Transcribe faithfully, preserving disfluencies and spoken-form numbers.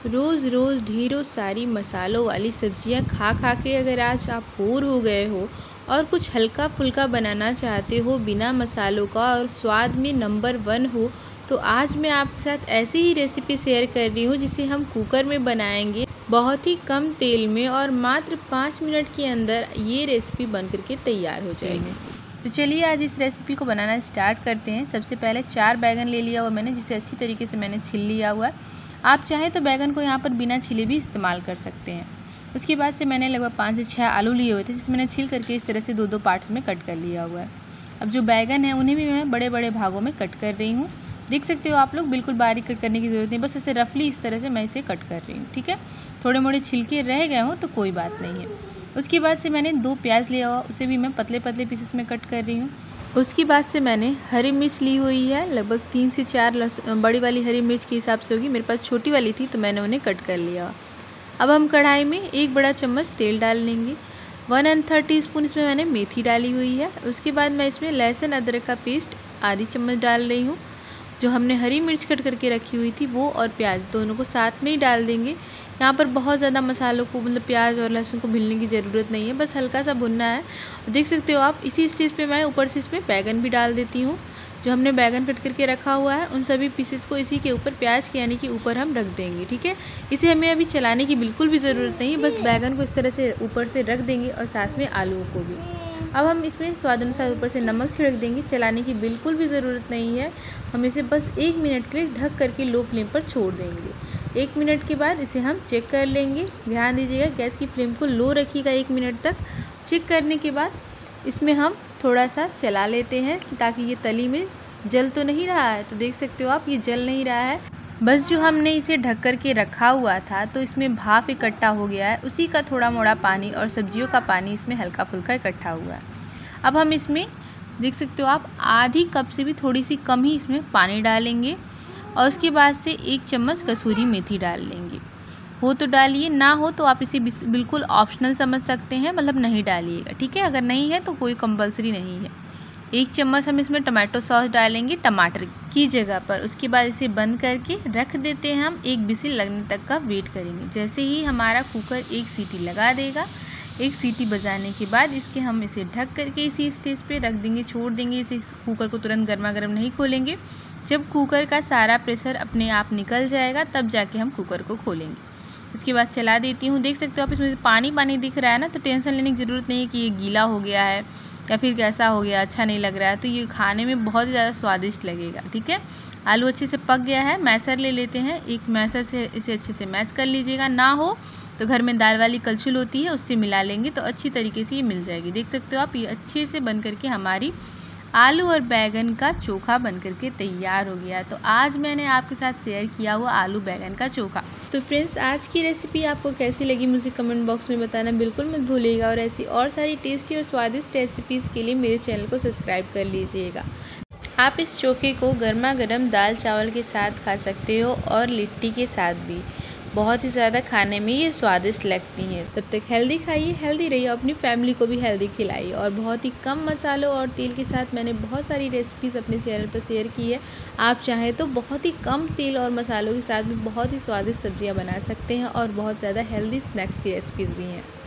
रोज़ रोज़ ढेरों सारी मसालों वाली सब्जियां खा खा के अगर आज आप बोर हो गए हो और कुछ हल्का फुल्का बनाना चाहते हो बिना मसालों का और स्वाद में नंबर वन हो, तो आज मैं आपके साथ ऐसी ही रेसिपी शेयर कर रही हूँ जिसे हम कुकर में बनाएंगे बहुत ही कम तेल में और मात्र पाँच मिनट के अंदर ये रेसिपी बन करके तैयार हो जाएगी। तो चलिए आज इस रेसिपी को बनाना स्टार्ट करते हैं। सबसे पहले चार बैगन ले लिया हुआ मैंने, जिसे अच्छी तरीके से मैंने छील लिया हुआ है। आप चाहें तो बैगन को यहाँ पर बिना छिले भी इस्तेमाल कर सकते हैं। उसके बाद से मैंने लगभग पाँच से छः आलू लिए हुए थे, जिसे मैंने छील करके इस तरह से दो दो पार्ट्स में कट कर लिया हुआ है। अब जो बैगन है उन्हें भी मैं बड़े बड़े भागों में कट कर रही हूँ। देख सकते हो आप लोग, बिल्कुल बारीक कट करने की ज़रूरत नहीं, बस ऐसे रफली इस तरह से मैं इसे कट कर रही हूँ। ठीक है, थोड़े मोड़े छिलके रह गए हों तो कोई बात नहीं है। उसके बाद से मैंने दो प्याज लिया हुआ, उसे भी मैं पतले पतले पीसेस में कट कर रही हूँ। उसके बाद से मैंने हरी मिर्च ली हुई है, लगभग तीन से चार लहसुन, बड़ी वाली हरी मिर्च के हिसाब से होगी, मेरे पास छोटी वाली थी तो मैंने उन्हें कट कर लिया। अब हम कढ़ाई में एक बड़ा चम्मच तेल डाल लेंगे। One and third teaspoon इसमें मैंने मेथी डाली हुई है। उसके बाद मैं इसमें लहसुन अदरक का पेस्ट आधी चम्मच डाल रही हूँ। जो हमने हरी मिर्च कट करके रखी हुई थी वो और प्याज दोनों को साथ में ही डाल देंगे। यहाँ पर बहुत ज़्यादा मसालों को, मतलब प्याज और लहसुन को भूनने की ज़रूरत नहीं है, बस हल्का सा भुनना है। देख सकते हो आप, इसी स्टेज पे मैं ऊपर से इसमें बैगन भी डाल देती हूँ। जो हमने बैगन कट करके रखा हुआ है उन सभी पीसेस को इसी के ऊपर, प्याज के यानी कि ऊपर हम रख देंगे। ठीक है, इसे हमें अभी चलाने की बिल्कुल भी ज़रूरत नहीं है, बस बैगन को इस तरह से ऊपर से रख देंगे और साथ में आलूओं को भी। अब हम इसमें स्वाद अनुसार ऊपर से नमक छिड़क देंगे। चलाने की बिल्कुल भी ज़रूरत नहीं है, हम इसे बस एक मिनट के लिए ढक करके लो फ्लेम पर छोड़ देंगे। एक मिनट के बाद इसे हम चेक कर लेंगे। ध्यान दीजिएगा, गैस की फ्लेम को लो रखिएगा एक मिनट तक। चेक करने के बाद इसमें हम थोड़ा सा चला लेते हैं ताकि ये तली में जल तो नहीं रहा है। तो देख सकते हो आप, ये जल नहीं रहा है, बस जो हमने इसे ढक कर के रखा हुआ था तो इसमें भाप इकट्ठा हो गया है, उसी का थोड़ा मोड़ा पानी और सब्जियों का पानी इसमें हल्का फुल्का इकट्ठा हुआ है। अब हम इसमें देख सकते हो आप, आधी कप से भी थोड़ी सी कम ही इसमें पानी डालेंगे और उसके बाद से एक चम्मच कसूरी मेथी डाल लेंगे। हो तो डालिए, ना हो तो आप इसे बिल्कुल ऑप्शनल समझ सकते हैं, मतलब नहीं डालिएगा। ठीक है, अगर नहीं है तो कोई कंपलसरी नहीं है। एक चम्मच हम इसमें टमाटो सॉस डालेंगे टमाटर की जगह पर। उसके बाद इसे बंद करके रख देते हैं। हम एक विसिल लगने तक का वेट करेंगे। जैसे ही हमारा कुकर एक सीटी लगा देगा, एक सीटी बजाने के बाद इसके हम इसे ढक करके इसी स्टेज पे रख देंगे, छोड़ देंगे इसे। कुकर को तुरंत गर्मा गर्म नहीं खोलेंगे। जब कुकर का सारा प्रेशर अपने आप निकल जाएगा तब जाके हम कुकर को खोलेंगे। इसके बाद चला देती हूँ। देख सकते हो आप, इसमें पानी पानी दिख रहा है ना, तो टेंशन लेने की ज़रूरत नहीं है कि ये गीला हो गया है या फिर कैसा हो गया, अच्छा नहीं लग रहा है। तो ये खाने में बहुत ही ज़्यादा स्वादिष्ट लगेगा। ठीक है, आलू अच्छे से पक गया है। मैसर ले लेते हैं, एक मैसर से इसे अच्छे से मैश कर लीजिएगा। ना हो तो घर में दाल वाली कलछुल होती है, उससे मिला लेंगे तो अच्छी तरीके से ये मिल जाएगी। देख सकते हो आप, ये अच्छे से बन करके हमारी आलू और बैगन का चोखा बन करके तैयार हो गया। तो आज मैंने आपके साथ शेयर किया हुआ आलू बैगन का चोखा। तो फ्रेंड्स, आज की रेसिपी आपको कैसी लगी मुझे कमेंट बॉक्स में बताना बिल्कुल मत भूलिएगा। और ऐसी और सारी टेस्टी और स्वादिष्ट रेसिपीज़ के लिए मेरे चैनल को सब्सक्राइब कर लीजिएगा। आप इस चोखे को गर्मा गर्म दाल चावल के साथ खा सकते हो और लिट्टी के साथ भी। बहुत ही ज़्यादा खाने में ये स्वादिष्ट लगती हैं। तब तक हेल्दी खाइए, हेल्दी रहिए, अपनी फैमिली को भी हेल्दी खिलाइए। और बहुत ही कम मसालों और तेल के साथ मैंने बहुत सारी रेसिपीज़ अपने चैनल पर शेयर की है। आप चाहें तो बहुत ही कम तेल और मसालों के साथ भी बहुत ही स्वादिष्ट सब्जियां बना सकते हैं और बहुत ज़्यादा हेल्दी स्नैक्स की रेसिपीज़ भी हैं।